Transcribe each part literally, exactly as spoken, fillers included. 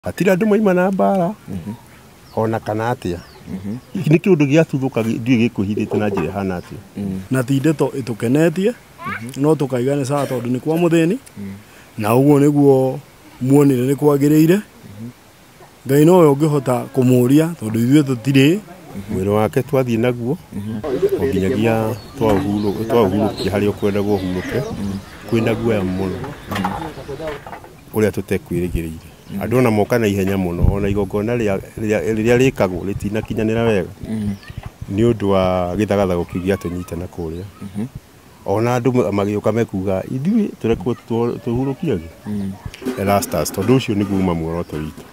Atira andu maima na mbara ona kana atia ni kiundu giatuthuka ndui gikuhithite na njira hana atia na ti ndeto itukenetie no tukaigane saa tondu ni kwa muthini na uguo niguo muonire ni kwagiriire Ngai no yo ngihota kumuria tondu ithuĩ tutiri mwiri wake twathie naguo onginyagia twa uhuru twa uhurukia hari ukwenda guhuruke kwina guoya muno uria tutekwirigiriire andu ona moka na ihenya muno ona igongona riria rikagwo ritina kinyanira wega ni undu wa githagathago kigia tunyitana kuria ona andu magiuka mekuga ithui turekwo tuhurukiage Erastus tondu ucio niguo uma muoroto witu.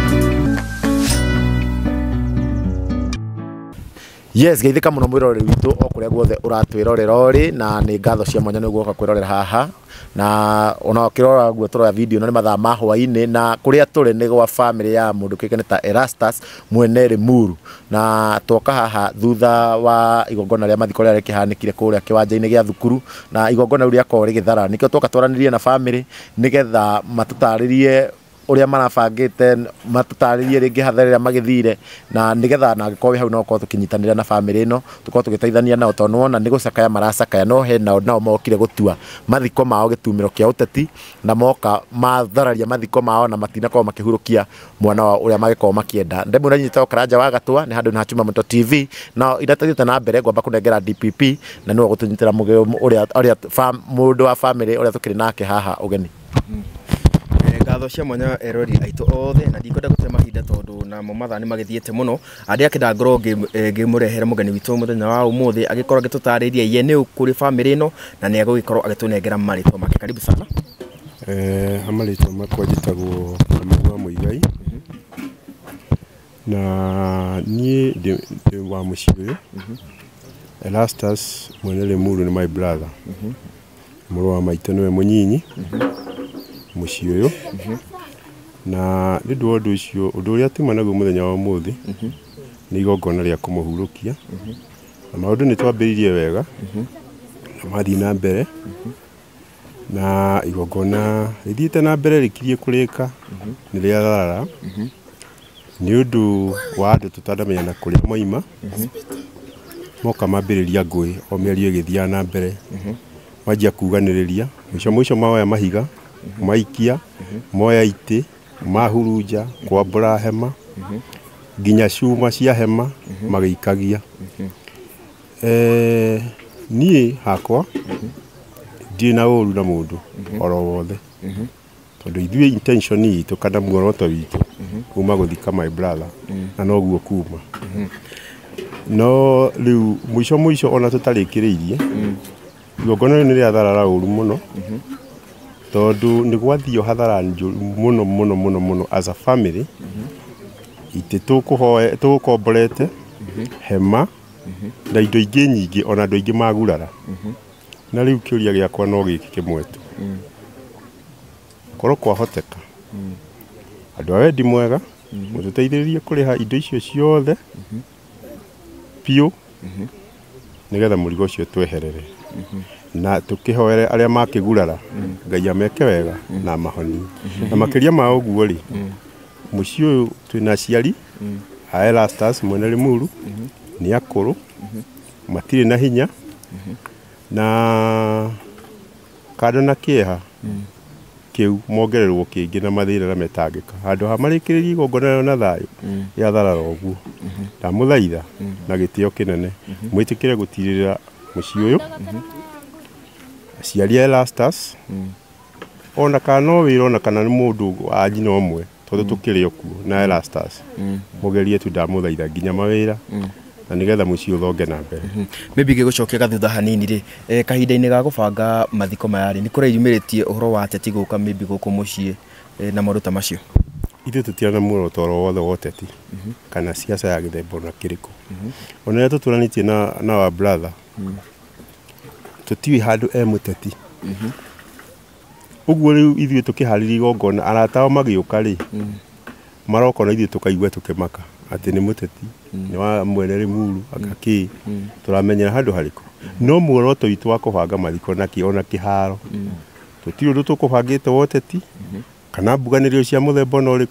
Yes, geithika muno mwiroreri witu okuria guothe uratwirorera ori na ni ngatho cia mwanya niguo ka kwirorera haha na ona kirora guo turora video no ni mathaa ma hwaini na kuria turi ni gwa family ya mundu kikene ta Erastus mwene Limuru na twoka haha thutha wa igongona ria mathiko ria kihanikire kuria kiwanja-ini gia thukuru na igongona ria kori githara nikio twoka twaranirie na family nigetha matutaririe uria marabangite matutaririe ringi hatharira magithire na nigetha na ngikowe hau no ko tukinyitanira na family ino tuko tugiteithania nao tondu wona ni gucakaya maracakaya no he nao nao mokire gutua mathiko mao gitumiro kia uteti na moka mathararia mathiko mao na matina ko makihurukia mwana wa uria magiko makienda ndemu nyita Karanja wa Gatwa ni handu na Chuma Moto T V na idathiite na mbere ngomba kunengera D P P na no gutunyitira mugeo uria uria mundu wa family uria tukiri nake haha ugeni ngatho cia mwanya erori aitu othe na ndikwenda gute mahinda tondu na mo mathaa ni magithiete muno andi akenda ngoro ngimurehera mugeni witu muthenya wa umuthi agikorwo agitutariria ye ni ukuri family ino na ni agikorwo agitunengera maritwa make. Karibu sana. eh amaritwa makwa jitagwo Kamau wa Muigai na ni de wa mushibe Erastus mwene Limuru ni my brother muru wa maitũ niwe munyinyi muci uyu na ni ndu undu ucio undu uria tuma naguo muthenya wa muthi ni igongona ria kumuhurukia na maundu ni twambiririe wega na mathi na mbere na igongona rithiite na mbere rikirie kurika ni ria tharara ni undu wa andu tutandamenya na kuria moima moka mambiriria ngui o mieri igithia na mbere majia kuganiriria mwisho mwisho maoya mahiga maikia moya ite mahurunja kwa mbura hema ginya cuma cia hema magikagia eh nie hakwa ndina uru na mundu oro wothe tondu ithuĩ intention itu kana muoroto witu kuma guthika my brother na noguo kuma no riu mwisho mwisho ona tutarikiriirie igongona ni ria tharara uru muno tondu ni gwathio hathara muno muno muno muno as a family ite tukuhoe tukomborete hema na indo ingi nyingi ona andu ingi magurara na riu kiuria giakwa no giki kimwetu koro kwa hoteka andu awendi mwega mututeithiririe kuriha indo icio ciothe pio nigetha murigo ucio tweherere na tukihoere aria makigurara Ngai ameke wega na mahoni na makiria ma uguo ri muci uyu twina ciari a Erastus mwene Limuru ni akuru matire na hinya na kado na kieha kiu mongererwo kingi na mathira na metangika handu ha marikiririe igongona na thayo ya tharara uguo ndamuthaitha na gitio kinene mwitikire gutirira muci uyu ciari Erastus ona kana wira ona kana ni mundu wa njina omwe tondu tukiri okuo na Erastus mugerie tu ndamuthaitha nginya mawira na nigetha muci uthonge na mbere maybe gigucokia gathutha hanini ri eh kahinda-ini ga gubanga mathiko mayari ni kureyumiritie uhoro wa ateti guka maybe guku mucie na maruta macio ithu tutiana muoroto oro wothe woteti kana siasa ya githembo na kiriko ona tuturanitie na na wa brother tutiwi handu e muteti uguo riu ithuĩ tukihariria igongona arata ao magiuka ri maroko na ithuĩ tukaigua tukimaka ati ni muteti ni wa mwene Limuru akaki turamenyera handu hariko no muoroto witu wa kubanga mathiko na kiona kiharo tutiri undu tukubangite woteti kana mbuganirio cia muthemba no riku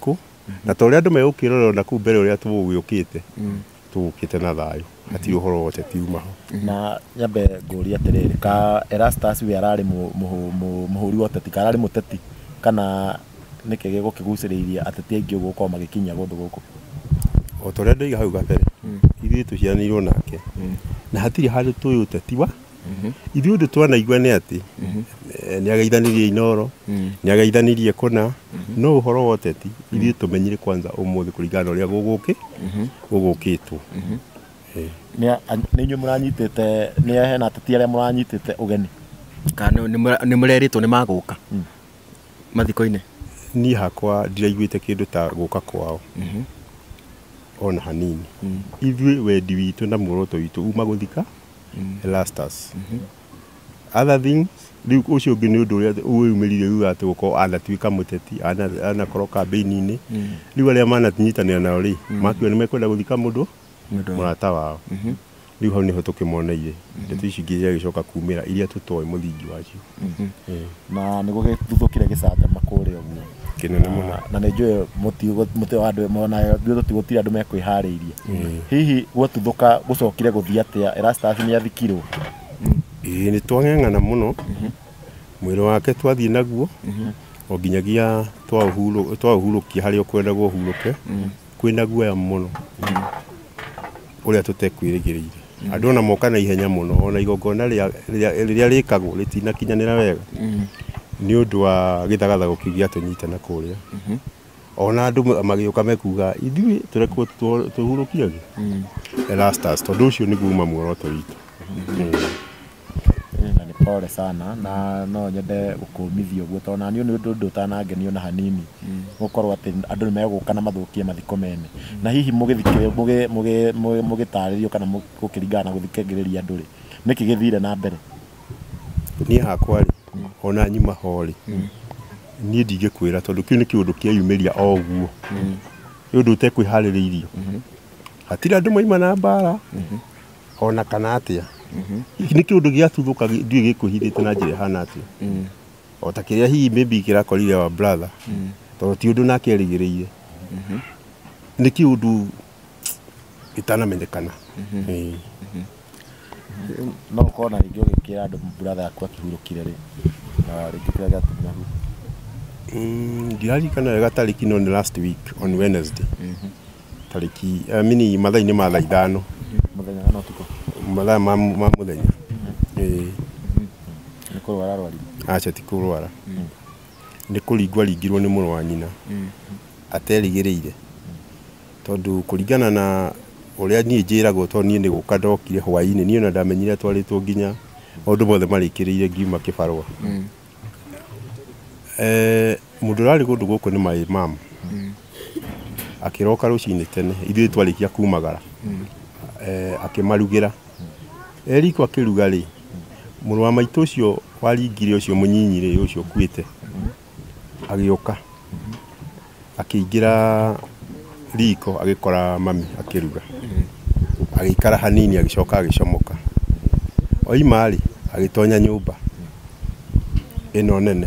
na to ria andu megukirora na ku mbere uria tugukite tugukite na thayo ati uhoro wote tiuma ho na nyambe nguri atiriri ka Erastus we arari muhuri woteti karari muteti kana nike gego kiguciriria ateti aingi uguko magikinya gundu guku o to ria ndoiga hau gabere ithuĩ tuciaranĩirwo nake na hatirĩ handũ tũĩ ũteti wa ithuĩ ũndũ twanaigua nĩ atĩ nĩ ageithanirie Inoro nĩ ageithanirie Kũna no ũhoro wa ũteti ithuĩ tũmenyire kwanza ũmũthĩ kũringana na ũrĩa gũgũkĩ gũgũkĩtwo nĩ inyuĩ mũranyitĩte nĩ hena ateti arĩa mũranyitĩte ũgeni kana nĩ mũreritwo nĩ magũka mathiko-inĩ niĩ hakwa ndiraiguĩte kĩndũ ta gũka kwao ona hanini ithuĩ wendi witũ na muoroto witũ uma gũthika Erastus other things riu ũcio ũngĩ nĩ ũndũ ũrĩa ũyumĩrire uga atĩ gũkorwo anatuĩka mũteti anakorwo kambĩini-inĩ riu arĩa mananyitanĩra nao rĩ makiuga nĩ mekwenda gũthika mũndũ mũrata wao riu hau nĩho tũkĩmoneire ndeto ici ingĩ igagĩcoka kumĩra iria tũtoĩ mũthingi wacio na nĩguo gĩtuthũkire gĩcanjama kũrĩa ũguo kĩnene mũno na nĩ njũĩ mũtĩ wa andũ mona ithuĩ tũtigũtira andũ mekwĩharĩirie hihi gwatuthũka gũcokire gũthiĩ atĩa Erastus nĩ athikirwo ĩĩ nĩ twang'eng'ana mũno mwĩrĩ wake twathiĩ naguo o nginyagia twaũhurũkia harĩa ũkwendagwo ũhurũke kwĩna guoya mũno ũrĩa tũtekwĩrĩgĩrĩire andũ ona moka na ihenya mũno ona igongona rĩrĩa rĩkagwo rĩtinakinyanĩra wega nĩ ũndũ wa gĩthagathago kĩu gĩatũnyitana kũrĩa ona andũ magĩũka mekuga ithuĩ tũrekwo tũhurũkiage Erastus tondũ ũcio nĩguo uma muoroto witũ na nĩ pole sana na no nyende gũkũmithia ũguo tondũ naniĩ nĩ ũndũ ũtanangenia ona hanini gũkorwo atĩ andũ nĩ megũka na mathũkie mathiko mene na hihi mũgĩtarĩrio kana gũkĩringana na gũthikagĩrĩria andũ rĩ nĩkĩ gĩthire na mbere niĩ hakwa rĩ ona nyuma ho rĩ niĩ ndingĩkwĩra tondũ kĩu nĩ kĩũndũ kĩayumĩria o ũguo nĩ ũndũ ũtekwĩharĩrĩirio hatirĩ andũ maima na mbara ona kana atĩa nĩ kĩũndũ gĩatuthũka ndiũĩ gĩkwĩhithĩte na njĩra ĩhana atĩa o ta kĩrĩa hihi maybe kĩrakorire wa brother tondũ ti ũndũ nake erĩgĩrĩire nĩ kĩũndũ gĩtanamenyekana no ũkorwo na rĩngĩ ũgĩkĩra andũ brother yaku akĩhurũkire rĩ na rĩngĩ kĩrĩa gĩatũmire ndirarikana wega tarĩki no nĩ last week on Wednesday tarĩki mini mathaa-inĩ ma thaa ithano mũthenya kana ũtukũ mathaa ma mũthenya nĩ kũrwara arwarire aca ti kũrwara nĩ kũringwo aringirwo nĩ mũrũ wa nyina aterĩgĩrĩire tondũ kũringana na ũrĩa niĩ njĩragwo tondũ niĩ nĩ gũka ndokire hwaĩ-inĩ niĩ ona ndamenyire atwarĩtwo nginya maũndũ mothe marĩkĩrĩire ngiuma kĩbarũa mũndũ ũrarĩ kũndũ gũkũ nĩ my mom akĩroka rũcinĩ tene ithuĩ twarĩkia kumagara akĩmarugĩra eriko akĩruga rĩ mũrũ wa maitũ ũcio waringire ũcio mũnyinyi rĩ ũcio ũkuĩte agĩũka akĩingĩra riko agĩkora mami akĩruga agĩikara hanini agĩcoka agĩcomoka oima rĩ agĩtonya nyũmba ĩno nene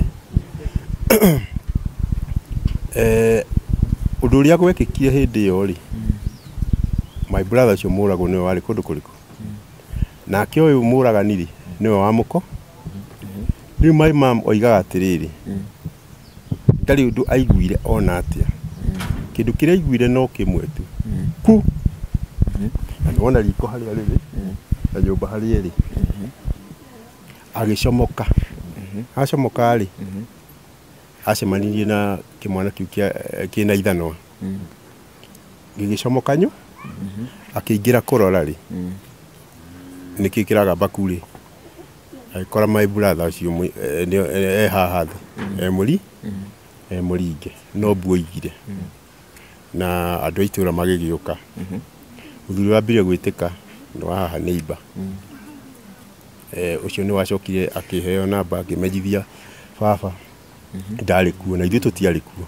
ũndũ ũrĩa gwekĩkire hĩndĩ ĩyo rĩ my brother ũcio mũragwo nĩwe warĩ kũndũ kũrĩkũ nake ũyũ mũragani rĩ nĩwe wa mũko rĩu my mom oigaga atĩrĩrĩ ndarĩ ũndũ aiguire ona atĩa kĩndũ kĩrĩa aiguire no kĩmwe tu ku na nĩwona riko harĩa rĩrĩ na nyũmba harĩa ĩrĩ agĩcomoka acomoka rĩ acemanirie na kĩmwana kĩu kĩna ithanwa gĩgĩcomoka nyũ akĩingĩra kũrora rĩ nĩkĩ kĩragamba ku rĩ agĩkora my brother ũcio e haha thĩ e mũri e mũringe no mbu oigire na andũ a itũũra magĩgĩũka mũthuri wambire gwĩtĩka nĩ wa haha neighbor ũcio nĩ wacokire akĩheo namba akĩmenyithia baba ndarĩ kuo na ithuĩ tũtiarĩ kuo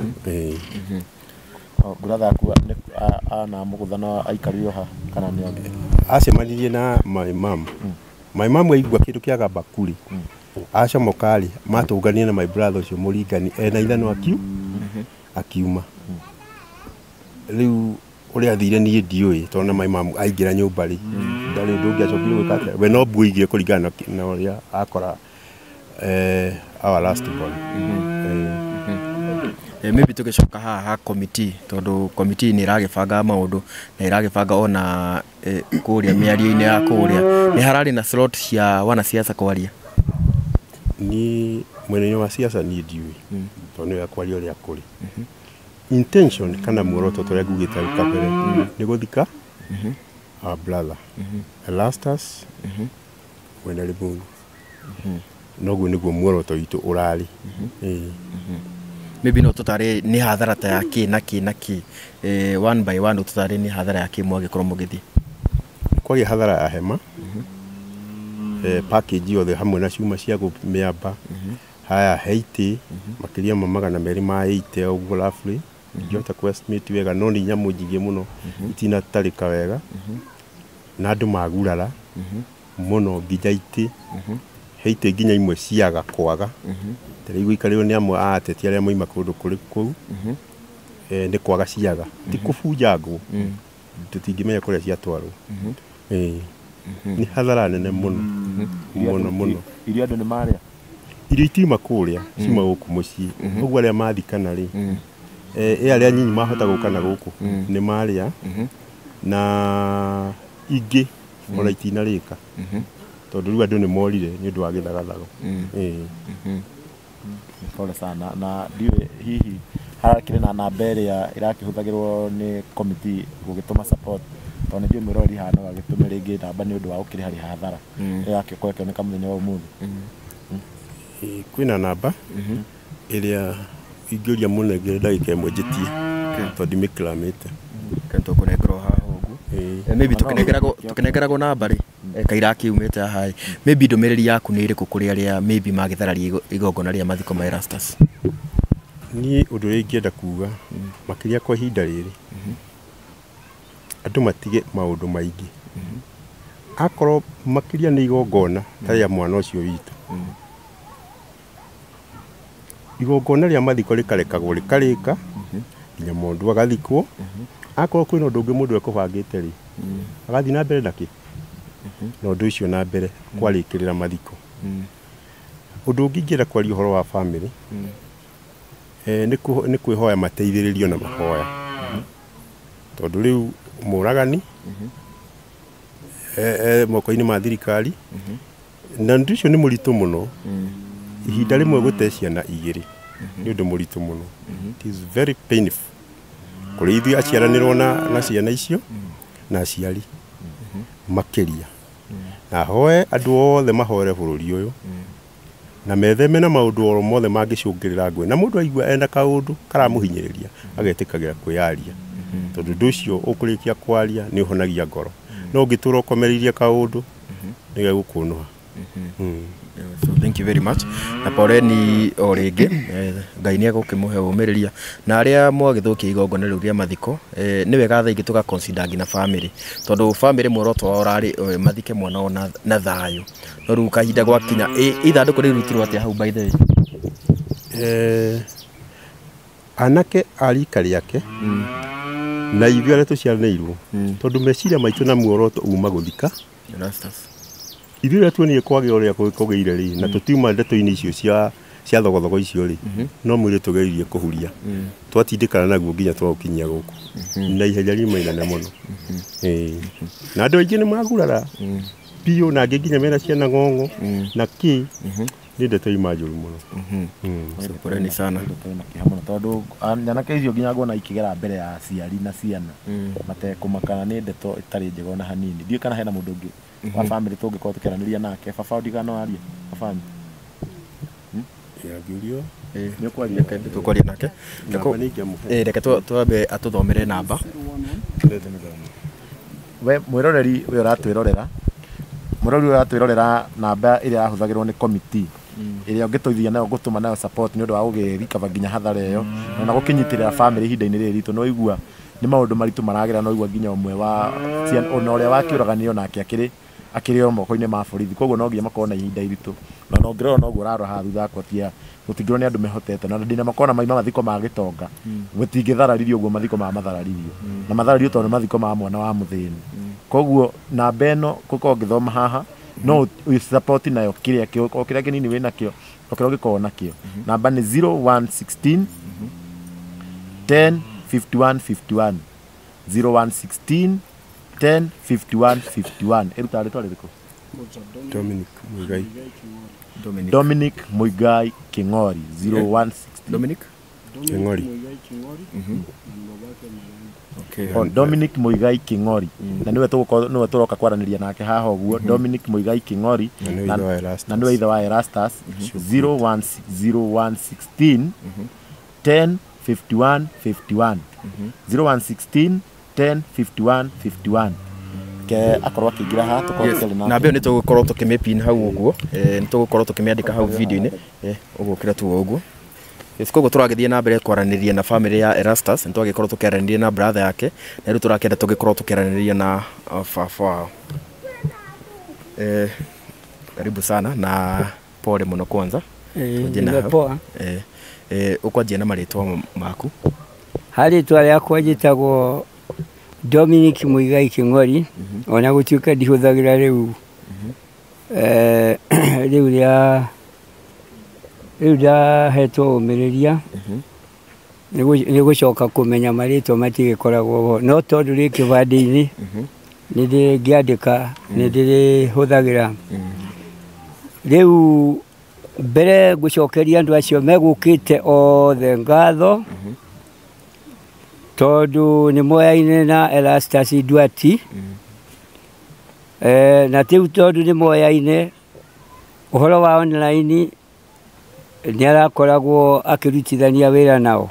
brother yaku ana mũgũthana aikarire ha kana nĩ angĩ acemanirie na my mom my mom aigua kĩndũ kĩagamba kuri acomoka rĩ matũngania na my brother ũcio mũringani ena ithanwa akiu akiuma riu uria athire nie ndiui tona mai mamu aingira nyumba ri ndari undu ungi acokire gwika atia we no mbuigire kuringana na uria akora eh our last born. Eh, maybe tugicoka haha committee tondu committee ni iragibanga maundu na iragibanga ona eh, kuria miario-ini ya kuria ni harari na slot cia wana siasa kwaria ni mwenye wa siasa ni ndiui mm. tondu ya kwaria uria kuri mm -hmm. intention kana muoroto turia ngugite kabere mm. ni guthika mm -hmm. our brother mm -hmm. Erastus mm -hmm. wena Libungu mm -hmm. noguo niguo muoroto itu urari mm -hmm. eh mm -hmm. maybe no tutare ni hathara ta yake na ki na ki eh, one by one tutare ni hathara yake mwage korwo mugithi kwa hathara ya hema mm -hmm. eh, package yothe hamwe na ciuma cia gumiamba mm -hmm. haya Haiti mm -hmm. makiria ma magana meri ma eighty uguo roughly mm -hmm. jota estimate wega no ni nyamu njige muno mm -hmm. itina tarika wega mm -hmm. na andu magurara mm -hmm. muno ngijaiti mm -hmm. Haiti nginya imwe ciaga kwaga mm -hmm. tere igikario ni amwe ateti aria moima kundu kuri kuu mm -hmm. eh ni kwaga ciaga mm -hmm. ti kufunjangwo mm -hmm. tutingimenya kuria cia twarwo mm -hmm. eh mm -hmm. ni hathara nene muno mm -hmm. muno muno iria andu ni maria irio itima kuria cima guku mucii uguo aria mathikana ri eh aria nyinyi mahota gukana guku ni maria na ingi ona itina rika tondu riu andu ni morire ni undu wa githagathago eh pole sana na ndiwe hihi harakire na namba iria irakihuthagirwo ni committee gugituma support tondu ndiwe mwirori hano agitume ringi namba ni undu wa ukiri hari hathara yakikwa kioneka muthenya wa umuthi eh kwina namba iria ingiuria munegere ndagika imwe njitie tondu miklamite kanto kunengero haha ugu eh maybe tukinengerago tukinengerago namba ri kaira kiumite haha maybe ndumiriri yaku ni iriku kuri aria maybe magithararia igongona ria mathiko ma Erastus ni undu ri ngienda kuga makiria kwa hinda riri andu matige maundu maingi akoro makiria ni igongona ta ya mwana ucio witu igongona ria mathiko rikarekagwo rikarika nginya mundu agathikwo akoro kwina undu ungi mundu ekubangite ri agathi na mbere ndaki no undu ucio na mbere kwarikirira mathiko undu ungi ngira kwaria uhoro wa family eh ni kwihoya mateithiririo na mahoya tondu riu muragani eh moko-ini ma thirikari na ndu ucio ni muritu muno ihinda rimwe gute ciana igiri ni undu muritu muno it is very painful kuri ithui aciaranirwo na na ciana icio na aciari makiria na hoe andu othe mahore bururi uyu na metheme na maundu oro mothe mangicungirira ngwe na mundu aigua enda kaundu karamuhinyiriria agetikagira kwiyaria tondu ndu ucio ukurikia kwaria ni uhonagia ngoro no ngitura ukomeririe kaundu ni gegukunuha so thank you very much na pore ni oringi ngai ni agukimuhe umiriria na aria mwagithukia igongona riu ria mathiko ni wega thaingi tuga consider ngina family tondu family muoroto wa urari mathike mwana ona na thayo no riu kahinda gwakinya ithanduku riu rutirwo atia hau by the way eh anake arika riake na ithio aria tuciaranirwo tondu meciria maitu na muoroto uma guthika Erastus ithuĩ tuonie kwage uria kugeire ri na tutiuma ndeto-ini icio cia cia thogothogo icio ri no mwire tugeirie kuhuria twatindikana naguo nginya twaukinyia guku na ihenya rima inene muno eh na andu aingi ni magurara piu na angi nginya mena ciana ng'ong'o na ki ni ndeto imajuru muno so poreni sana kihamuna tondu nyanake icio nginya ngona ikigera mbere ya ciari na ciana matekumakana ni ndeto itari njega na hanini ndiye kana hena mundu ungi wa family tungikorwo tukiaraniria nake baba ndigano aria family ya giulio eh ni kwaria kende tukwaria nake ndiko eh reke twambe atuthomere namba we mwiroreri we uratwirorera mwiroreri we uratwirorera namba iria yahuthagirwo ni committee iria ungituithia nayo gutuma nayo support ni undu wa ugirikaba nginya hathara iyo na gukinyitirira family hinda-ini riri ritu no igua ni maundu maritu maragira no igua nginya umwe wa ona uria wakiuraganio nake akiri akiri o moko-ini ma borithi koguo no nginya makorwo na ihinda iritu na no ngirora no guo raro ha thutha akwa tia gutingirwo ni andu mehotete na ndina makona maima mathiko ma gitonga gutingithararirwo guo mathiko ma mathararirio na matharario tondu mathiko ma mwana wa muthini koguo na beno kuko ngithoma haha no support nayo kiria kio kiria kinini we nakio okero giko nakio namba ni zero one one six ten fifty-one fifty-one zero one one six ten fifty-one fifty-one eruta ritwa ririko Dominic Muigai Dominic Dominic Muigai King'ori zero one six Dominic King'ori okay on Dominic Muigai King'ori na niwe tuko niwe turoka kwaraniria nake haha uguo Dominic Muigai King'ori na niwe ithe wa Erastus zero one six zero one one six ten fifty-one fifty-one zero one one six ten fifty-one fifty-one ke akorwo akigira ha tukorwo na na mbio nitugukorwo tukimipin hau uguo eh nitugukorwo tukimiandika hau video-ini eh uguo kira tu uguo Koguo turagithie na mbere kwaraniria na family ya Erastus nitwagikorwo tukiaraniria na brother yake na riu turakenda tugikorwo tukiaraniria na baba eh karibu sana na pole muno kwanza eh poa eh eh ukwanjia na maritwa maku hari twari akwa jitagwo Dominic Muigai King'ori ona gutuika ndihuthagira riu eh riu ria riu da heto umiriria ni gucoka kumenya maritwa matigikoragwo ho no tondu ri kibandi-ini ni ndi ngiandika ni ndi huthagira riu mbere gucokeria andu acio megukite othe ngatho tondu ni moyaine na Erastus Duati eh na tiu tondu ni moyaine uhoro wa online ni arakoragwo akirutithania wira nao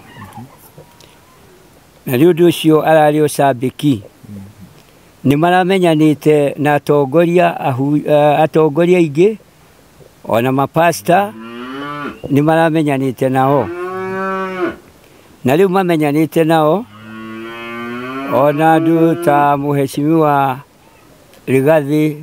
na riu ndu ucio arari ocambiki ni maramenyanite na atongoria atongoria ingi ona mapasta ni maramenyanite nao na riu mamenyanite nao ona ndu ta muheshimiwa Rigathi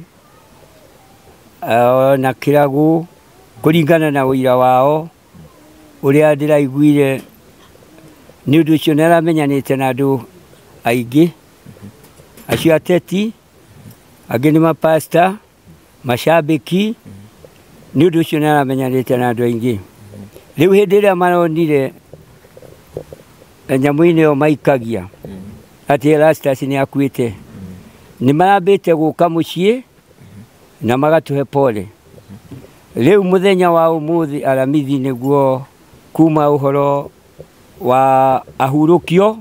ona Kiragu kuringana na wira wao uria ndiraiguire ni undu ucio naramenyanite na andu aingi acio ateti angi ni mapasta mashabiki ni undu ucio naramenyanite na andu aingi riu hindi ria maronire nyamu-ini o maikagia ati Erastus ni akuite ni marambite guka mucii na magatuhe pole riu muthenya wa umuthi aramithi niguo kuma uhoro wa ahurukio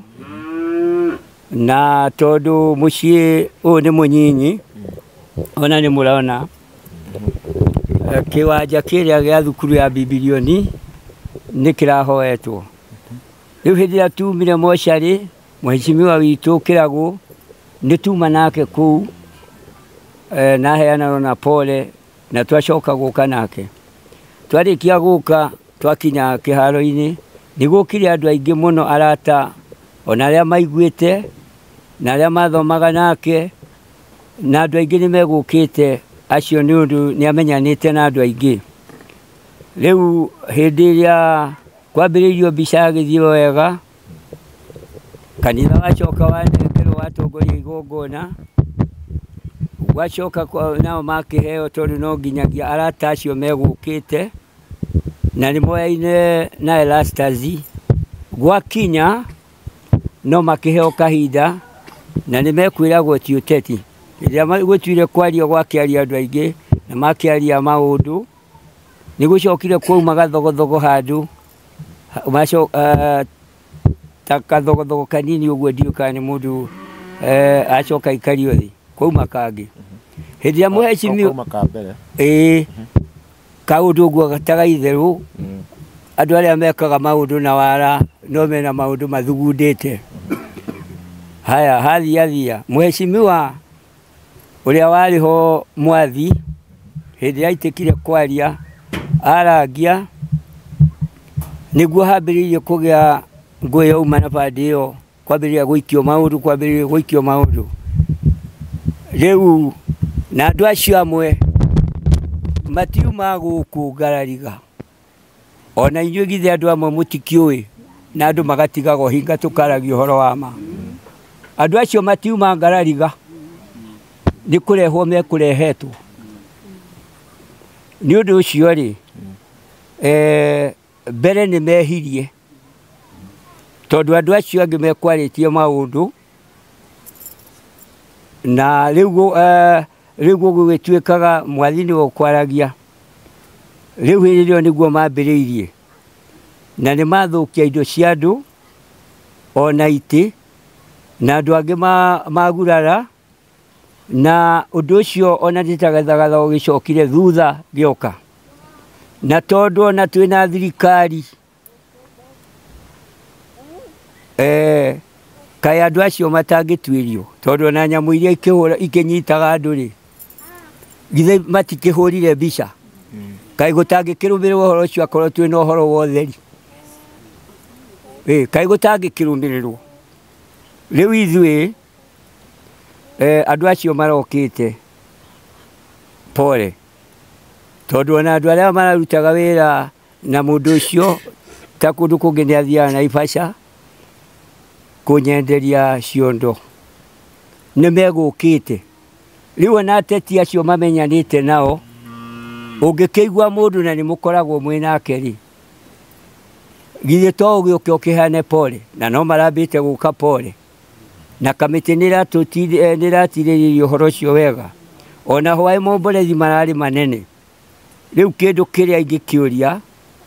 na tondu mucii u ni munyinyi ona ni muraona kiwanja kiria gia thukuru ya Bibilioni ni kirahoetwo riu hindi ya tumire mochari muheshimiwa witu Kiragu ni tuma nake kuu eh, na heana na pole na twacoka guka nake twarikia guka twakinya kiharo-ini ni gukire andu aingi muno arata ona aria maiguite na aria mathomaga nake na andu aingi ni megukite acio ni undu ni amenyanite na andu aingi riu hindi iria kwambiriirio mbica githio wega kanitha wacoka wanengerwo watongoria igongona wacoka nao makiheo tondu no nginyagia arata acio megukite na ni moyaine na Erastus gwakinya no makiheo kahinda na ni mekwiragwo ti uteti iria gutwire kwario gwakiaria andu aingi na makiaria maundu ni gucokire kwauma gathogothogo handu maco takathogo kanini uguo ndiuka ni mundu eh acoka ikario thi kwauma kangi hindi ya muheshimiwa kwauma ka mbere eh kaundu uguo gatagaitheru andu aria mekaga maundu na wara no mena maundu mathugundite haya hathi athia muheshimiwa uria wari ho mwathi hindi ya itikire kwaria aragia niguo hambiririe kugia ngui uma na bandi iyo kwambiriria guikio maundu kwambiriria guikio maundu riu na andũ acio amwe matiuma gũkũ Ngarariga, ona inyuĩ githĩ andũ amwe mũtikĩũĩ na andũ magatigaga hinga tũkaragia ũhoro wa ma. Andũ acio matiuma Ngarariga, nĩ kũrehwo mekũrehetwo. Nĩ ũndũ ũcio rĩ, eh, mbere nĩ mehirie tondũ andũ acio angĩ mekwarĩtie maũndũ na rĩu rĩu gũgĩtuĩkaga mwathi nĩwe ũkwaragia. Rĩu hĩndĩ ĩyo nĩguo mambĩrĩirie na nĩ mathũkia indo cia andũ ona itĩ na andũ angĩ magurara, na ũndũ ũcio ona ndĩtagathagatha ũgĩcokire thutha gĩoka. Na tondũ ona twĩna thirikari eh, kaĩ andũ acio matangĩtuĩrio, tondũ ona nyamũ iria ikĩnyitaga andũ rĩ, githĩ matikĩhũrire mbica? Kaĩ gũtangĩkĩrũmĩrĩrwo ũhoro ũcio akorwo twĩna ũhoro wa ũtheri? Eh, kaĩ gũtangĩkĩrũmĩrĩrwo? Rĩu ithuĩ eh, andũ acio marokĩte pole, tondũ ona andũ arĩa mararutaga wĩra na mũndũ ũcio ta kũndũ kũngĩ nĩ athiaga Naivasha kũnyenderia ciondo nĩ megũkĩte. Rĩu ona ateti acio mamenyanĩte nao, ũngĩkĩigua mũndũ na nĩ mũkoragwo mwĩ nake rĩ, githĩ to ũgĩũke ũkĩhane pole, na no marambĩte gũka pole, na kamĩtĩ nĩ ĩratirĩrĩria ũhoro ũcio wega. Ona hwaĩ momborethi mararĩ manene. Rĩu kĩndũ kĩrĩa ingĩkĩũria,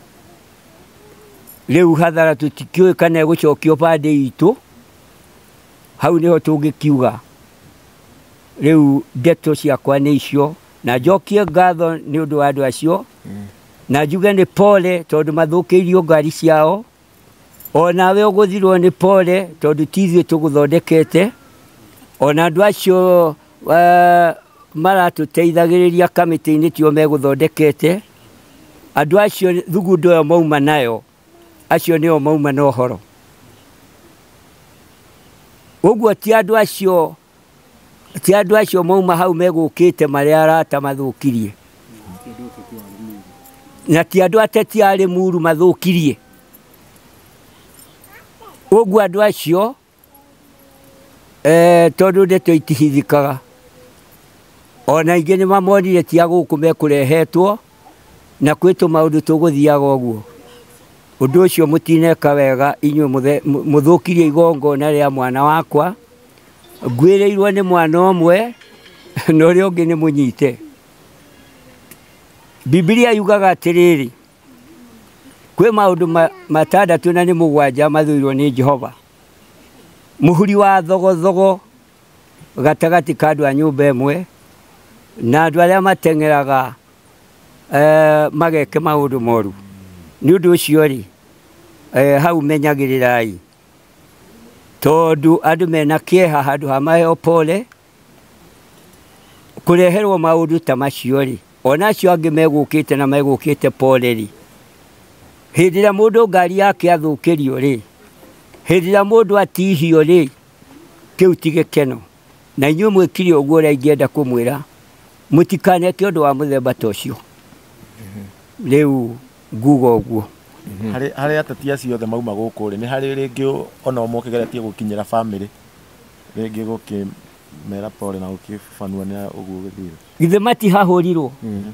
rĩu hathara tũtikĩũĩ kana egũcokio bande itũ, hau nĩho tũngĩkiuga. Rĩu ndeto ciakwa nĩ icio, na njokie ngatho nĩ ũndũ wa andũ acio, na njuge nĩ pole tondũ mathũkĩirio ngari ciao, onawe ũgũthirwo nĩ pole tondũ ti ithuĩ tũgũthondekete, ona andũ acio maratũteithagĩrĩria kamĩtĩ-inĩ tio megũthondekete. Andũ acio thugundo ĩyo mauma nayo, acio nĩo mauma na ũhoro. Ũguo ti andũ acio ti andũ acio mauma hau megũkĩte marĩa arata mathũkirie, na ti andũ ateti arĩ muru mathũkirie. Ũguo andũ acio eh, tondũ ndeto itihithikaga, ona ingĩ nĩ mamonire ti agũkũ mekũrehetwo na kwĩtwo maũndũ tũgũthiaga ũguo. Ũndũ ũcio mũtineka wega inyuĩ mũthũkirie igongona rĩa mwana wakwa, ngwĩrĩirwo nĩ mwana ũmwe na ũrĩa ũngĩ nĩ mũnyite. Bibilia yugaga atĩrĩrĩ, kwĩ maũndũ matandatũ na nĩ mũgwanja mathũirwo nĩ Jehova. Mũhuri wa thogothogo gatagatĩ ka andũ a nyũmba ĩmwe na andũ arĩa mateng'eraga eh, mageke maũndũ moru. Nĩ ũndũ ũcio rĩ, eh, hau menyagĩrĩrai, tondũ andũ mena kĩeha handũ ha maheo pole kũreherwo maũndũ ta macio rĩ, ona acio angĩ megũkĩte na megũkĩte pole rĩ, hĩndĩ ĩrĩa mũndũ ngari yake athũkĩrio rĩ, hĩndĩ ĩrĩa mũndũ atihio rĩ, kĩu ti gĩkeno. Na inyuĩ mwĩkire ũguo ũrĩa ingĩenda kũmwĩra, mũtikaneke ũndũ wa mũthemba ta ũcio. Rĩu nguga ũguo. Harĩ ateti acio othe mauma gũkũ rĩ, nĩ harĩ rĩngĩ ona mũkĩgeretie gũkinyĩra bamĩrĩ rĩngĩ gũkĩmera pole na gũkĩbanua nĩ ũguo gĩthire? Githĩ matihahũrirwo?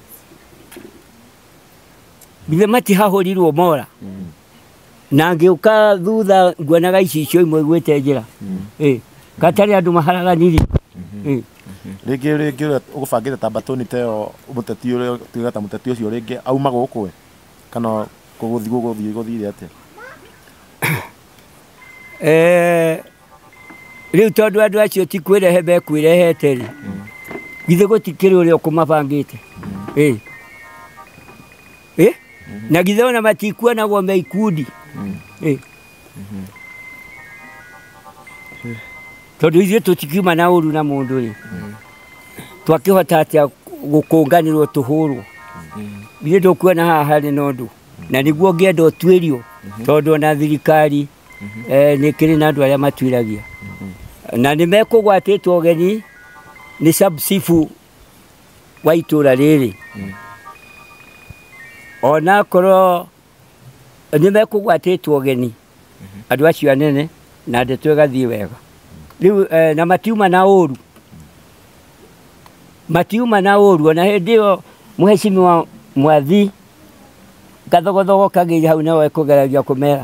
Githĩ matihahũrirwo mora? Na ngĩũka thutha nguonaga icicio imwe igwĩte njĩra. Katarĩ andũ maharaganirie. Rĩngĩ rĩngĩ ũgũbangĩte ta mbatoni ta ĩyo mũteti ũrĩa tuga ta mũteti ũcio rĩngĩ auma gũkũ we, kana kũgũthi gũgũthiĩ gũthire atĩa? Eh, rĩu tondũ andũ acio ti kwĩrehe mekwĩrehete rĩ, githĩ gũtikĩrĩ ũrĩa ũkũmabangĩte? Eh, eh, na githĩ ona matikuonagwo me ikundi? Eh, tondũ ithuĩ tũtikiuma na ũru na mũndũ rĩ, twakĩhota atĩa gũkũnganĩrwo tũhũrwo? Githĩ ndũkuona haha harĩ na ũndũ, na nĩguo ngĩenda ũtuĩrio, tondũ ona thirikari nĩ kĩrĩ na andũ arĩa matuĩragia, na nĩ mekũgwatĩtwo ũgeni nĩ sub-chief wa itũra rĩrĩ ona korwo nĩ mekũgwatĩtwo geni andũ acio anene na ndeto ĩgathiĩ wega rĩu na matiuma na ũru matiuma na ũru ona hĩndĩ ĩyo Mheshimiwa Mwathi gathogothogo kagĩire hau nao ekũgeragia kũmera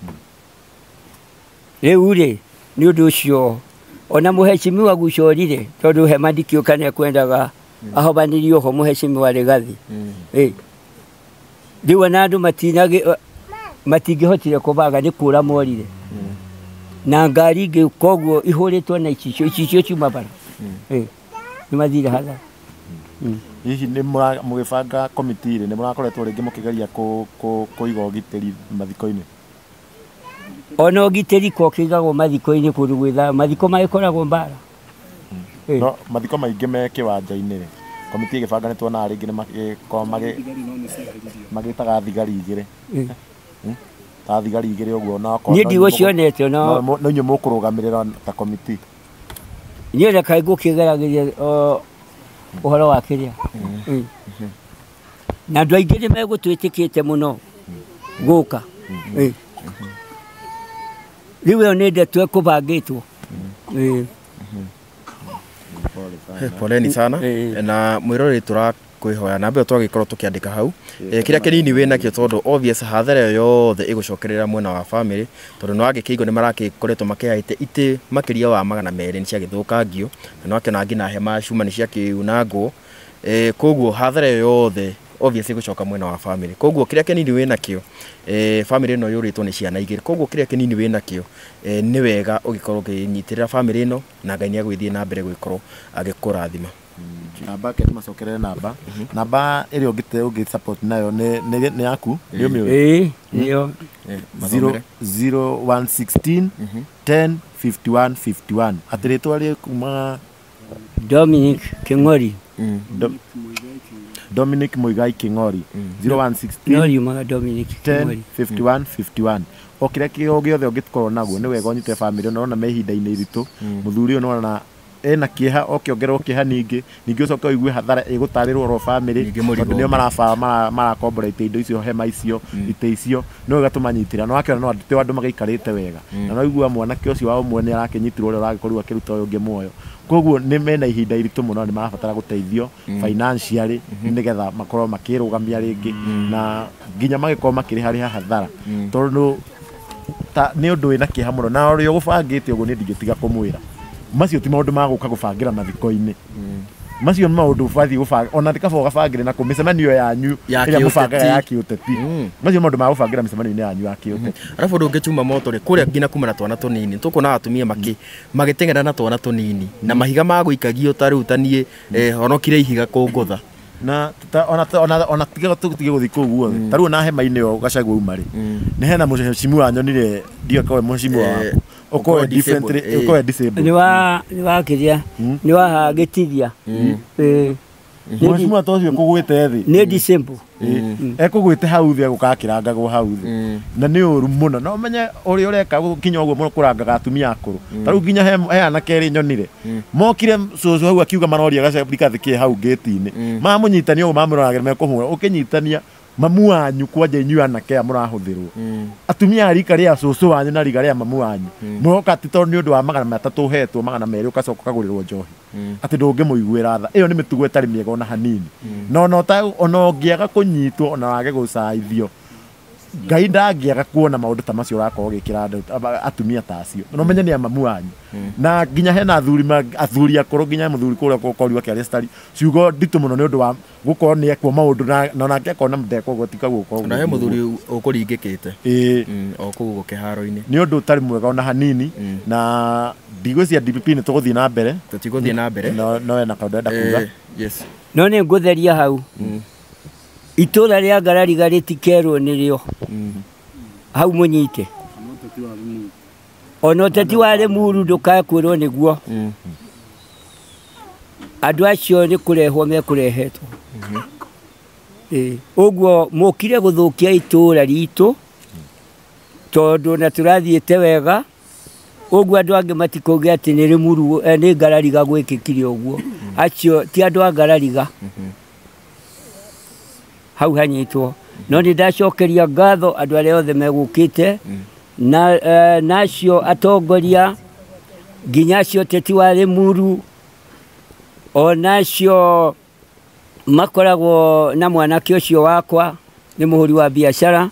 rĩu rĩ nĩ ũndũ ũcio ona Mheshimiwa Gucorire tondũ he mandĩkĩũka nĩ ekwendaga ahobanĩrio ho Mheshimiwa Rigathi ĩ rĩu ona andũ matinagĩ matingĩhotire kũbaga nĩ kũra morire na ngari ingĩ koguo ihũrĩtwo na icicio icicio ciuma bara ĩ nĩ mathire hathara hihi nĩ mũgĩbanga komiti-rĩ nĩ mũrakoretwo rĩngĩ mũkĩgeria kũiga ũgitĩri mathiko-inĩ ona ũgitĩri ko kĩigagwo mathiko-inĩ kũndũ gwĩtha mathiko magĩkoragwo mbara no mathiko maingĩ me kĩwanja-inĩ-rĩ komiti ĩgĩbanga nĩ tuonaga rĩngĩ nĩ magĩkorwo magĩtaga thigari igĩrĩ ta thigari igĩrĩ ũguo na niĩ ndigũcionete no inyuĩ mũkũrũgamĩrĩra ta komiti niĩ reka ngũkĩgeragĩria ũhoro wa kĩrĩa na andũ aingĩ nĩ megũtwĩtĩkĩte mũno gũka rĩu ĩyo nĩ ndeto ĩkũbangĩtwo poleni sana na mwĩroreri tũrakwĩhoya namba ĩyo twagĩkorwo tũkĩandĩka hau kĩrĩa kĩnini wĩ nakĩo tondũ obvious hathara ĩyo yothe ĩgũcokerera mwena wa family tondũ nĩ wagĩkĩigwo nĩ maragĩkoretwo makĩhaĩte itĩ makĩria wa magana merĩ nĩ ciagĩthũkangio na nĩ wakĩona nginya hema cuma nĩ ciakĩunangwo koguo hathara ĩyo yothe obvious ĩgũcoka mwena wa family koguo kĩrĩa kĩnini wĩ nakĩo family ĩno yũrĩtwo nĩ ciana igĩrĩ koguo kĩrĩa kĩnini wĩ nakĩo nĩ wega ũgĩkorwo ũkĩnyitĩrĩra family ĩno na Ngai nĩ agũgĩthiĩ na mbere gũgĩkorwo agĩkũrathima namba ke macokerere namba namba ĩrĩa ũngĩ support nayo nĩ nĩ yaku nĩ ũmĩũĩ ĩ nĩyo zero one one six ten fifty one fifty one atĩrĩtwa rĩ kuma Dominic King'ori Dominic Muigai King'ori zero one one six ten fifty one fifty one o kĩrĩa gĩothe ũngĩkorwo naguo nĩ wega ũnyite family ũnaona me ihinda-inĩ iritũ mũthuri ũyũ nĩwona ena kĩeha okĩongerwo kĩeha ningĩ ningĩ ũcoke ũigue hathara ĩgũtarĩrwo ro family tondũ nĩo maraba marakomborete indo icio hema icio itĩ icio no ĩgatũmanyitĩra no wakĩona no andũ andũ magĩikarĩte wega na no igua mwanake ũcio wa ũmwe nĩ arakĩnyitirwo ũrĩa ũragĩkorwo akĩruta ũyũ ũngĩ muoyo koguo nĩ mena ihinda iritũ mũno nĩ marabatara gũteithio financially nĩgetha makorwo makĩrũgamia rĩngĩ na nginya magĩkorwo makĩrĩha hathara tondũ nĩ ũndũ wĩna kĩeha mũno na ũrĩa ũgũbangĩte ũguo nĩ ndingĩtiga kũmwĩra macio ti maũndũ ma gũka gũbangĩra mathiko-inĩ macio nĩ maũndũ ũbatiĩ gũbanga ona tikaba ũgabangĩre na mĩcemanio yanyu ĩrĩa mũbangaga ya kĩũteti macio maũndũ ma gũbangĩra mĩcemanio-inĩ yanyu ya kĩũteti arabu ũndũ ũngĩchuma moto rĩ kũrĩa nginya kuma na twana tũnini tũkuona atumia magĩteng'era na twana tũnini na mahiga ma gũikagio ta rĩu ta niĩ honokire ihiga kũngũtha na ona ona ona tiga tũtige gũthiĩ kũu guothe ta rĩu na hema-inĩ ĩyo Gachagua uma rĩ nĩ hena Mheshimiwa nyonire ndio kwa Mheshimiwa uko differently uko disabled ni wa ni wa kĩrĩa ni wa hagĩtithia eh Mheshimiwa tocio kũgwĩte thĩ nĩ disabled ekũgwĩte hau thĩ gũkakĩrangagwo hau thĩ na nĩ ũru mũno no menye ũrĩa ũreka gũkinya ũguo mũno kũrangaga atumia akũrũ ta rĩu nginya he anake erĩ nyonire mokire cũcũ hau akiuga maroria Gachagua thikĩ hau gate-inĩ mamũnyitania ũguo mamũroragĩra mekũhũra ũkĩnyitania mamu wanyu kwanja inyuĩ anake aya mũrahũthĩrwo atumia a rika rĩa cũcũ wanyu na rika rĩa mamu wanyu mũroka ti tondũ nĩ ũndũ wa magana matatũ hetwo magana merĩ ũgacoka ũkagũrĩrwo njohi atĩ ndũngĩmũiguĩra tha ĩyo nĩ mĩtugo ĩtarĩ mĩega ona hanini no no ta ona ũngĩaga kũnyitwo ona wage gũcaithio Ngai ndangĩaga kuona maũndũ ta macio ũrakorwo ũgĩkĩra atumia ta acio no menye nĩ mamu wanyu na nginya hena athuri athuri akũrũ nginya mũthuri kũrĩa gũkorwo akĩaria stari ciugo nditũ mũno nĩ ũndũ wa gũkorwo nĩ ekwo maũndũ na nake akona ndekwo gũtika gũkorwo na he mũthuri ũkũringĩkĩte ĩĩ o kũu kĩharo-inĩ nĩ ũndũ ũtarĩ mwega ona hanini na ndigwĩcia D P P nĩ tũgũthiĩ na mbere tũtigũthiĩ na mbere no ena kaũndũ enda kuga yes no nĩ ngũtheria hau itũra rĩa Ngarariga rĩtikerwo nĩrĩo hau mũnyite ona ũteti wa Limuru ndũkakwĩrwo nĩguo andũ acio nĩ kũrehwo mekũrehetwo ũguo mũkire gũthũkia itũra ritũ tondũ na tũrathiĩte wega Oguo andu angi matikoge ati ni rimuru ni ngarariga gwikikire oguo. Acio ti andu angarariga. Hau hanyitwo. No ni ndacokeria ngatho andu aria othe megukite na uh, nacio atongoria nginya acio teti wa rimuru o nacio makoragwo na mwanake ucio wakwa ni muhuri wa biashara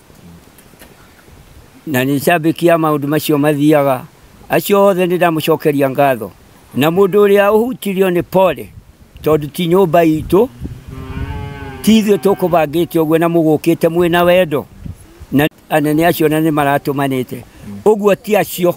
na ni shabiki ya maundu macio mathiaga acio othe ni ndamucokeria ngatho na mundu uria uhutirio ni pole tondu ti nyumba itu tithio tukubangite ogwe na mugukite mwina wendo na anene acio na ni maratumanite ogwo ti acio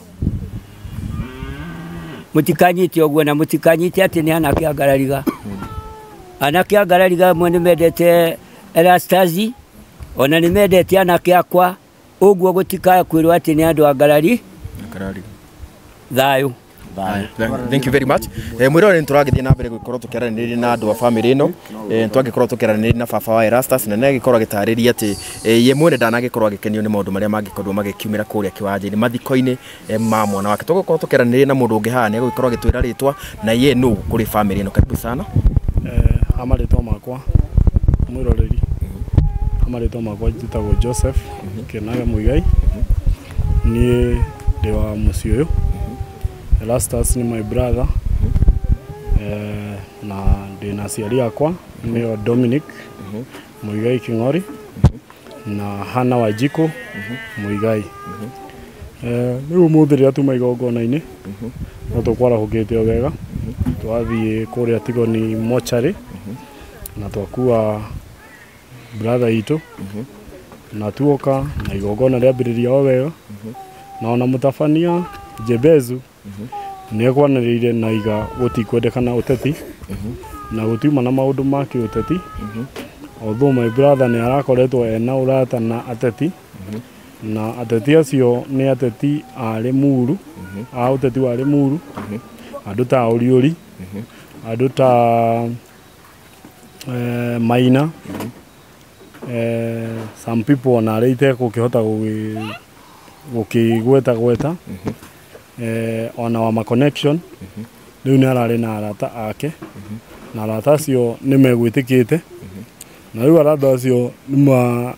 mutikanyite ogwo na mutikanyite ati ni anake agarariga anake agarariga mwe ni mendete Elastazi ona ni mendete anake akwa ogwo gutikaya kwirwo ati ni andu agarari agarari thayo. Thank you very much. Eh mwiro ni turagithie na mbere gukorwo tukiaraniriria na andu a family ino. Eh twagikorwo tukiaraniriria na baba wa Erastus na negikorwo agitariria ati ye mwene ndanagikorwo agikenio ni maundu maria mangikorwo magikiumira kuria kiwanja-ini mathiko-ini ma mwana wake. Tugikorwo tukiaraniriria na mundu ungi haha ni gukorwo agitwira ritwa na ye nu kuri family ino. Karibu sana. Eh amaritwa makwa mwiroreri. Amaritwa makwa njitagwo Joseph Kenaga Muigai. Ni ndi wa muci uyu. Erastus ni my brother. Eh na ndi na ciari akwa ni Dominic Muigai King'ori na Hana Wajiko Muigai. Eh ni umuthiri tu maigongona-ini no tukwara hugite wega twathie kuria Tigoni mochari na twakua brother itu na tuoka na igongona riambiriria o wega na ona mutabania Jebezu ni kwaniriire na iga gutikwendekana uteti na gutiuma na maundu ma kiuteti although my brother ni arakoretwo ena urata na ateti na ateti acio ni ateti a Limuru a uteti wa Limuru andu ta Oriori andu ta eh Maina eh some people na reite kukihota guki gukigweta gweta eh ona wa ma connection riu ni arari na arata ake na arata acio ni megwitikite na riu arata acio nima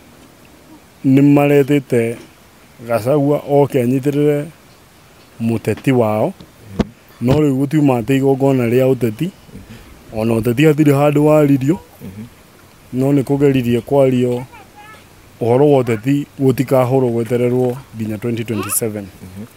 nimaretete Gachagua oke anyitirire muteti wao no riu gutiuma ati igongona ria uteti ona uteti atiri handu waririo no ni kugeririe kwario uhoro wa uteti gutikahoro gwetererwo nginya twenty twenty-seven.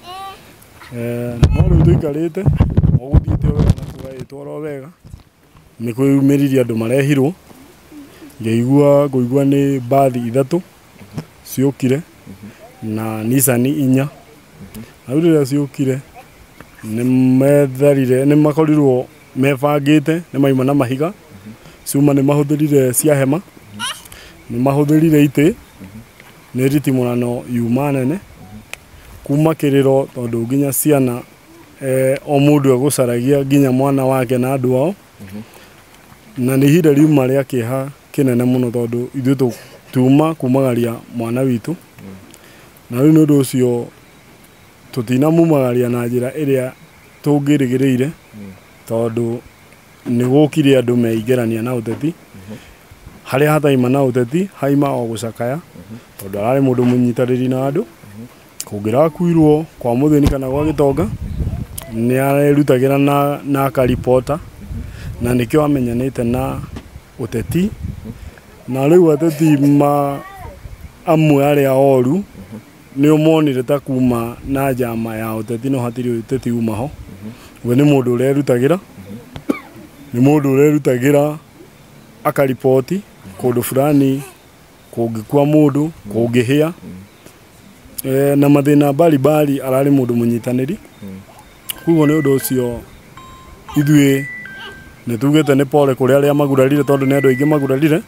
Eh no riu tuikarite oguthiite wega na tugaitwara wega ni kwiyumiriria andu marehirwo ngeigua kuigua ni bathi ithatu ciokire na Nissan inya na riu ciokire ni metharire ni makorirwo mebangite ni maima na mahiga ciuma ni mahuthirire cia hema ni mahuthirire ite ni ritimurano yuma nene kuma kiriro tondu nginya ciana eh o mundu agucaragia nginya mwana wake na andu ao na ni hira riuma ria kiha kinene muno tondu ithu tuma kumagaria mwana witu na riu ndu ucio tutina mumagaria na njira iria tungirigiriire tondu ni gukire andu meigerania na uteti haria hataima na uteti haima o gucakaya tondu arari mundu munyitariri na andu kugira kuirwo kwa muthini kana gwa gitonga ni arerutagira na na ka reporter na nikio amenyanite na uteti na riu ateti ma amwe aria oru ni umonire ta kuma na jama ya uteti no hatiri uteti umaho we ni mundu urerutagira ni mundu urerutagira akaripoti kundu fulani kungikwa mundu kungihia eh na mathina bali bali arari mundu munyitaniri kugo ni undu ucio ithue ni tugete ni pole kuri aria magurarire tondu ni andu aingi magurarire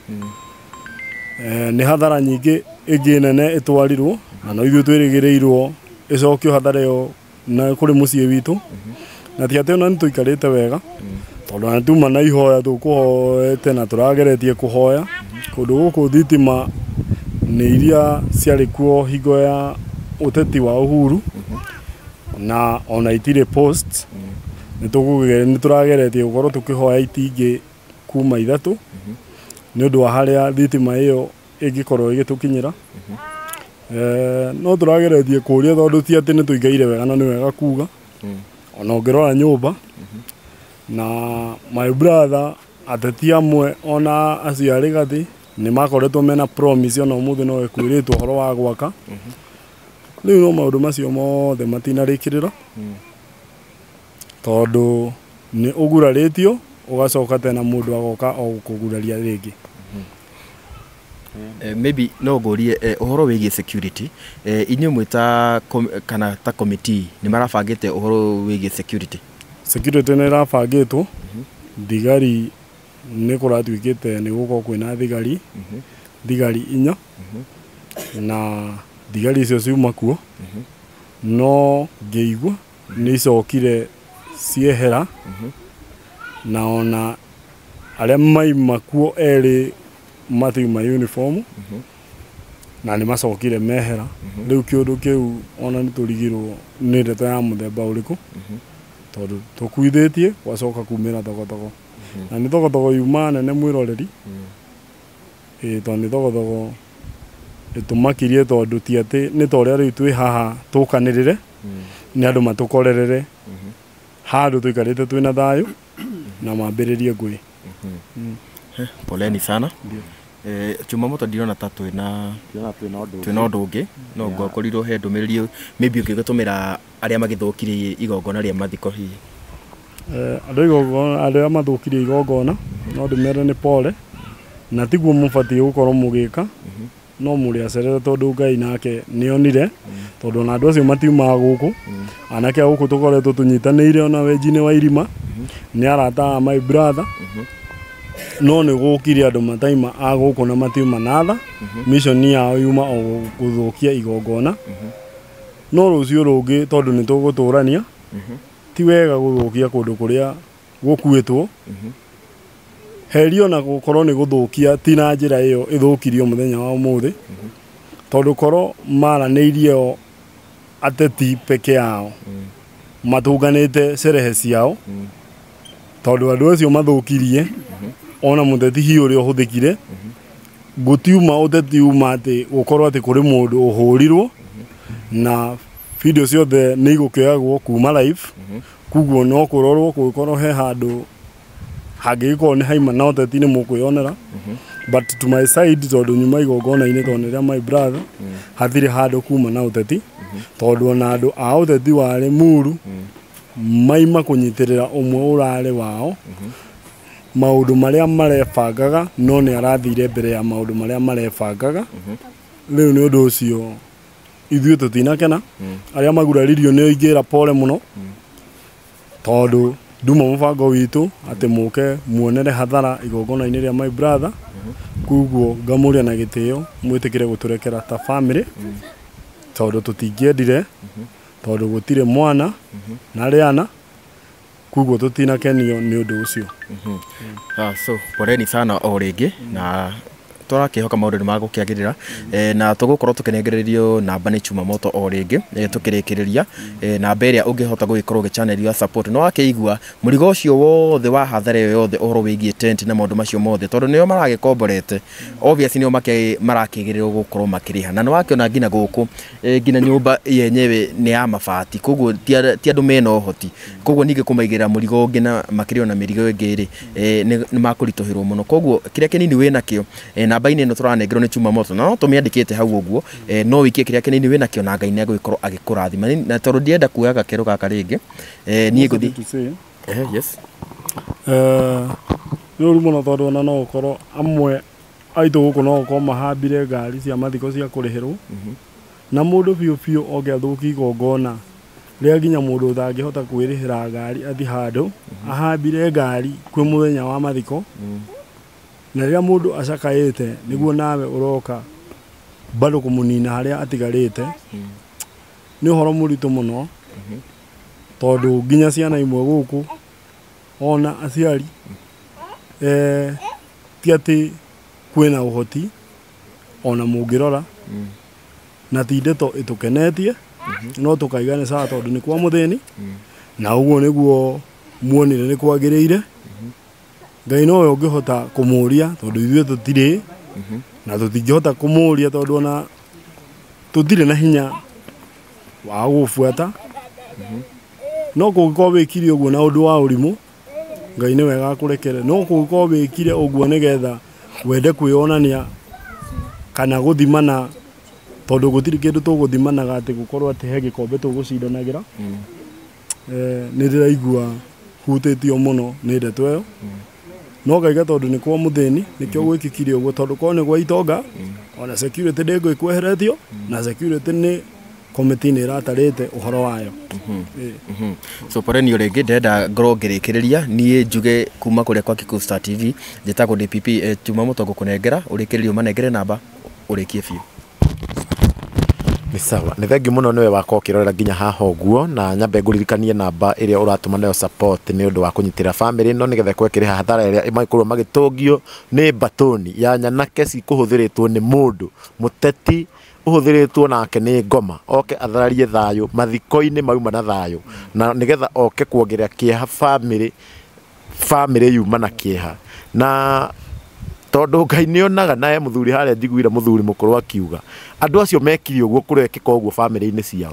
eh ni hathara nyingi ingi nene itwarirwo na no ithue twirigireirwo icokio hathara yo na kuri mucie witu na ti ati ona nituikarite wega tondu na tuma na ihoya tukuhoete na turageretie kuhoya kundu guku thitima ni iria ciari kuo hingo ya uteti wa Uhuru na ona itire post nitugugere niturageretie gukorwo tukihoya itingi kuma ithatu ni undu wa haria thitima iyo ingikorwo igitukinyira eh no turageretie kuria tondu ti ati nituigaire wega na ni wega kuga ona ngirora nyumba na my brother ateti amwe ona aciari gathi ni makoretwo mena promise ona umuthi no ekwiritwo horo wa gwaka riu no maundu macio mothe matinarikirira tondu ni uguraritio ugacoka tena mundu agoka o kuguraria ringi. Uh, maybe no ngorie uh, uhoro wigi security uh, inyu mwita kana ta committee ni marabangite uhoro wigi security security ni rabangitwo thigari ni kuratwikite ni guko kwina thigari thigari inya na thigari icio ciuma kuo no ngeigua ni icokire ciehera na ona aria maima kuo eri mathiuma uniform na ni macokire mehera riu kiundu kiu ona ni turigirwo ni ndeto ya muthemba uriku tondu tukuithitie gwacoka kumira thogothogo na ni thogothogo yuma nene mwiroreri eh tondu ni thogothogo itumakirie tondu ti ati ni toria riu twi haha tukanirire ni andu matukorerere handu tuikarite twina thayu na mambiririe ngui. Poleni sana. Eh Chumamoto ndirona ta twina twina undu ungi no ngwakorirwo he ndumiriri maybe ungigatumira aria magithukirie igongona ria mathiko hihi. Eh andu igongona aria mathukirie igongona no ndumere ni pole na tiguo mubatie gukorwo mugika no muri acerere tondu Ngai nake nionire tondu na andu acio matiuma guku anake guku tukoretwo tunyitanire ona wenjine wa irima ni arata my brother no ni gukire andu mataima a guku na matiuma natha mission yao yuma o guthukia igongona no rucio rungi tondu ni tuguturania ti wega guthukia kundu kuria gukuitwo herio na gukorwo ni guthukia ti na njira iyo ithukirio muthenya wa umuthi tondu korwo maraniirie o ateti peke yao matunganite cerehe ciao tondu andu acio mathukirie ona muteti hi uri uhuthikire gutiuma uteti uma ati gukorwo ati kuri mundu uhurirwo na video ciothe ni igukioyagwo kuma live kuguo no kurorwo gukorwo he handu hagiko ni haima na uteti ni mukuyonera but to my side tondu nyuma igongona ini tondu my brother hathire handu kuma na uteti tondu na andu a uteti wari muru maima kunyitirira umwe urare wao maundu maria marebangaga no ni arathire mbere ya maundu maria marebangaga riu ni undu ucio ithuĩ tutinakena aria maguraririo ni oingira pole muno tondu nduma mubango witu ati muke muonere hathara igongona-ini ria my brother kuguo ngamuria na gitio mwitikire guturekera ta family tondu tutingiendire tondu gutire mwana na riana kuguo tutinakenio ni undu ucio. Ah so poleni sana o ringi na turakihoka maundu ni magukiagirira eh, na tugukorwo tukinengererio namba ni Chumamoto o ringi eh, tukirikiriria eh, namba iria ungihota gugikorwo gi channel ya support no akigua murigo ucio wothe wa hathara yothe uhoro wigie tent na maundu macio mothe tondu nio maragikomborete obviously nio make marakigirira gukorwo makiriha na no wakiona ngina guku eh, ngina nyumba yenyewe ni ya mabati koguo ti andu mena uhoti koguo ninge kumaigira murigo ngina makirio na mirigo ingiri eh, ni makuritohirwo muno koguo kiria kinini wina kio eh, namba-ini ino turanengerwo ni Chumamoto no tumiandikite hau uguo eh, no wikie kiria kinini wina kio na Ngai ni agikorwo agikurathima na tondu ndienda kuoyaga kero gaka ringi eh, nie guthi eh yes eh no rumo tondu na no ukorwo amwe aitu guku no ukorwo mahambire ngari cia mathiko cia kurihirwo na mundu biu biu ongiathuki igongona ria nginya mundu uthangihota kwirihira ngari athi handu ahambire ngari kwi muthenya wa mathiko na ria mundu acakaite niguo nawe uroka bado kumunina haria atigarite ni horo muritu muno tondu nginya ciana imwe guku ona aciari eh ti ati kwina uhoti ona mungirora na ti ndeto itukenetie no tukaigane sawa tondu ni kwa muthini na uguo niguo muonire ni kwagiriire Ngai no we ungihota kumuria tondu ithuĩ tutiri na tutingihota kumuria tondu ona tutire na hinya wa gubuata no kũngĩkorwo wĩkire ũguo na ũndũ wa ũrimũ Ngai nĩ wega akũrekere no kũngĩkorwo wĩkire ũguo nĩgetha wende kwĩonania kana gũthimana tondu gũtirĩ kĩndũ tũgũthimanaga atĩ gũkorwo atĩ he gĩkombe tũgũcindanagĩra eh nĩ ndĩraigua hutĩtio mũno nĩ ndeto ĩyo no ngaiga tondu nĩ kwa mũthĩni nĩkĩo gwĩkĩkire ũguo tondu korwo nĩ gwa itonga ona security ndĩngĩkweheretio na security nĩ committee nĩ ĩratarĩte ũhoro wayo. So poreni ũrĩngĩ ndenda ngorwo ngĩrĩkĩrĩria niĩ njuge kuma kũrĩa kwa Kikuyu Star T V njĩtagwo D P P Tuma Mũtongo kũnengera ũrĩkĩrĩrie ũmanengere namba ũrĩkie biũ. Ni sawa ni thengi muno niwe wako ukirorera nginya haha uguo na nyambe nguririkanie namba iria uratuma nayo support ni undu wa kunyitira family no nigetha kwekiriha hathara iria imakorwo magitongio ni batoni ya nyanake cikuhuthiritwo ni mundu muteti uhuthiritwo nake ni ngoma oke athararie thayo mathiko-ini mauma na thayo na nigetha oke kuongerera kieha family family yuma na kieha na tondu Ngai nĩ onaga nae muthuri haria njiguire muthuri mukuru akiuga andu acio mekire uguo kurekeka uguo family-ini ciao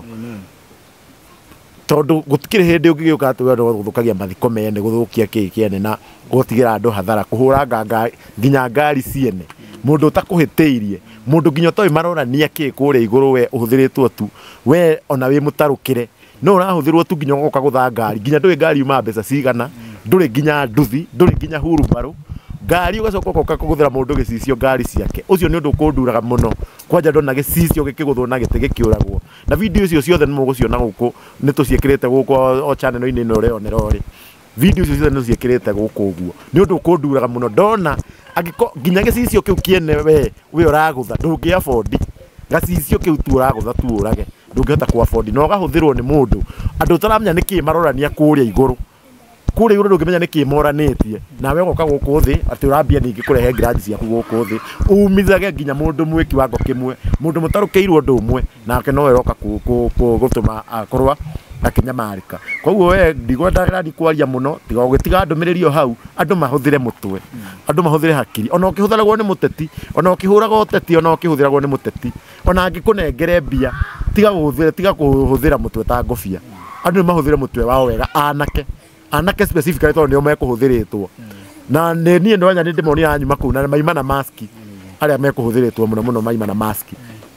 tondu gutikire hindi ungigiuka ati we guthukagia mathiko mene guthukia kii kiene na gutigira andu hathara kuhura nganga nginya ngari ciene mundu utakuhitiirie mundu nginya toy marorania kii kuria iguru we uhuthiritwo tu we ona wi mutarukire no urahuthirwo tu nginya goka gutha ngari nginya ndui ngari uma mbeca cigana nduri nginya nduthi nduri nginya hurubaru ngari ugacoka ukoka kuguthira mundu gicicio ngari ciake ucio ni undu kunduraga muno kwanja ndona gicicio gikiguthwo na gite gikiuragwo na video icio ciothe nimuguciona guku ni tuciekirite guku o channel-ini ino reonera ori video icio ciothe niciekirite guku uguo ni undu kunduraga muno ndona agiko nginya gicicio kiu kiene we we uragutha ndungi afford gacicio kiu tu uragutha tu urage ndungihota ku afford no gahuthirwo ni mundu andu taramenya niki marorania kuria iguru kure iguru ndungimenya niki moranitie nawe goka guku thi ati urambia ningi kurehe grudge ciaku guku thi umithage nginya mundu mwe kiwango kimwe mundu mutarukeirwo ndu umwe nake no eroka gutuma akorwa akinyamarika koguo we ndigwendagira ndi kwaria muno tiga gutiga ndumiririo hau andu mahuthire mutwe andu mahuthire hakiri ona ukihutharagwo ni muteti ona ukihuragwo uteti ona ukihuthiragwo ni muteti ona angikunengere mbia tiga guhuthira tiga kuhuthira mutwe ta ngofia andu mahuthire mutwe wao wega anake anake specifically tondu nio mekuhuthiritwo na ni nie ndwanya ni ndimoni yanyu makuna maima na mask aria mekuhuthiritwo muno muno maima na mask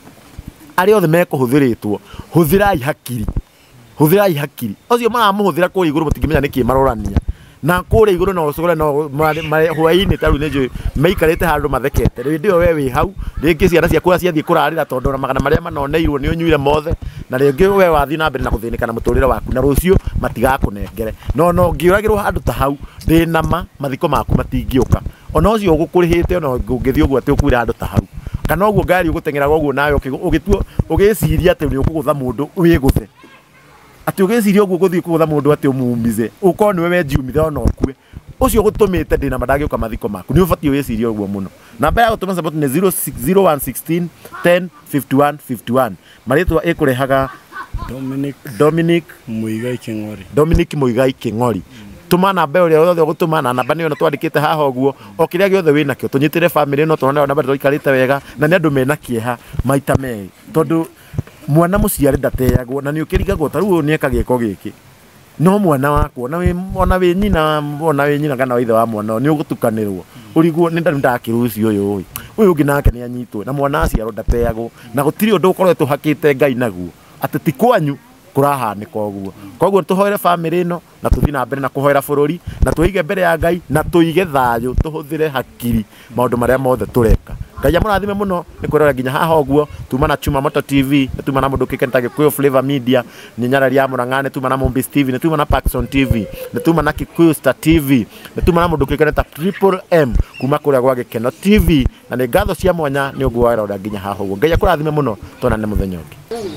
aria othe mekuhuthiritwo huthirai hakiri huthirai hakiri ocio maramuhuthira kuri iguru mutingimenya niki marorania na kuri iguru no ucogore no hwaini taru nejo meikarite handu mathekete ndio we wi hau ringi ciana ciaku ciathie kurarira tondu na magana maria manoneirwo ni unyuire mothe na ringi we wathi na mbere na kuthinika na muturire waku na rucio matigakunengere no no ngiuragirwo handu ta hau ndinama mathiko maku matingiuka ona ucio ugukurihite ona ungithio uguo ati ukwira handu ta hau kana uguo ngari ugutengeraga uguo nayo ugituo ugiciria ati ni ukugutha mundu wiguthe ati ugeciria uguo guthii kugutha mundu ati umumize uko ni wewe jiumithe ona okue ucio gutumite ndina madagiuka mathiko maku ni ubati weciria uguo muno namba ya gutuma support ni zero six zero one one six ten fifty one fifty one maritwa ikurehaga Dominic Dominic Muigai King'ori Dominic Muigai King'ori tuma namba uria othe gutuma na namba niyo twandikite haha uguo o kiria giothe wina kio tunyitire family no tuone namba twikarite wega na ni andu mena kieha maita meri tondu mwana muciari ndateagwo na ni ukirigagwo taru ni ekageko giki no mwana wako na we ona we nyina ona we nyina kana waithe wa mwana ni ugutukanirwo urigwo ni ndakiruci uyu uyu ungi nake ni anyitwo na mwana aciaro ndateagwo na gutiri undu ukoretwo hakite Ngai naguo ati ti kwanyu kurahanika uguo koguo tuhoere family ino na tuthi na mbere na kuhoera bururi na tuige mbere ya Ngai na tuige thayo tuhuthire hakiri maundu maria mothe tureka Ngai amurathime muno ni kwirora nginya haha uguo tuma na Chuma Moto T V ni tuma na mundu kikenta Gikuyu Flavor Media ni Nyarari ya Murang'a ni tuma na Mombis T V ni tuma na Paxson T V ni tuma na Kikuyu Star T V ni tuma na mundu kikenta Triple M kuma kuria gwa Gikeno T V na ni ngatho cia mwanya ni uguo wira nginya haha uguo Ngai akurathime muno tona ni muthenya ungi.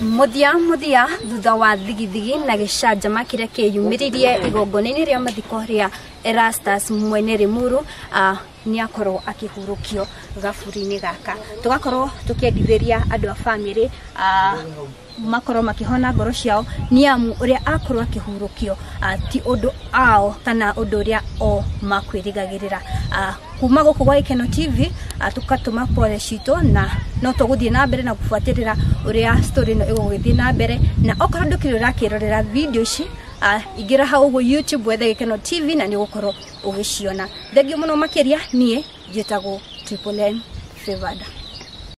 muthia muthia thutha wa thigithigi na gicanjama kiria kiyumiririe igongona-ini ria mathiko ria Erastus Mwene Rimuru uh, ni akorwo akihurukio gaburi-ini gaka tugakorwo tukiendithĩria andu a family uh, makorwo makihona ngoro ciao ni amu uria akorwo akihurukio uh, ti undu ao kana undu uria o makwirigagirira uh, kuma guku gwa Ikeno T V uh, tukatuma pole cito na no tuguthie na mbere na kufuatirira uria story no igugithie na mbere na okorwo ndukire urakirorera video ici uh, igira hau go YouTube wethe Ikeno T V na ni gukorwo ugiciona thengio muno makiria nie njitagwo Triple N Favored.